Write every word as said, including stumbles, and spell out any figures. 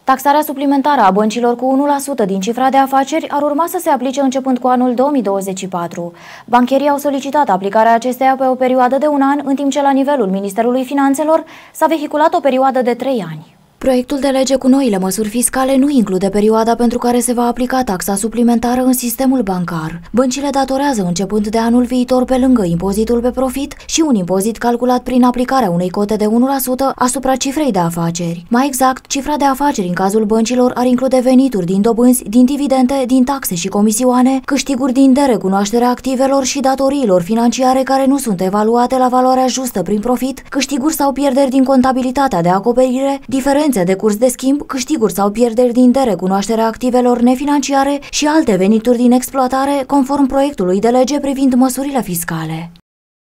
Taxarea suplimentară a băncilor cu unu la sută din cifra de afaceri ar urma să se aplice începând cu anul două mii douăzeci și patru. Bancherii au solicitat aplicarea acesteia pe o perioadă de un an, în timp ce la nivelul Ministerului Finanțelor s-a vehiculat o perioadă de trei ani. Proiectul de lege cu noile măsuri fiscale nu include perioada pentru care se va aplica taxa suplimentară în sistemul bancar. Băncile datorează începând de anul viitor, pe lângă impozitul pe profit, și un impozit calculat prin aplicarea unei cote de unu la sută asupra cifrei de afaceri. Mai exact, cifra de afaceri în cazul băncilor ar include venituri din dobânzi, din dividende, din taxe și comisioane, câștiguri din derecunoașterea activelor și datoriilor financiare care nu sunt evaluate la valoarea justă prin profit, câștiguri sau pierderi din contabilitatea de acoperire, diferențe de curs de schimb, câștiguri sau pierderi din derecunoașterea activelor nefinanciare și alte venituri din exploatare, conform proiectului de lege privind măsurile fiscale.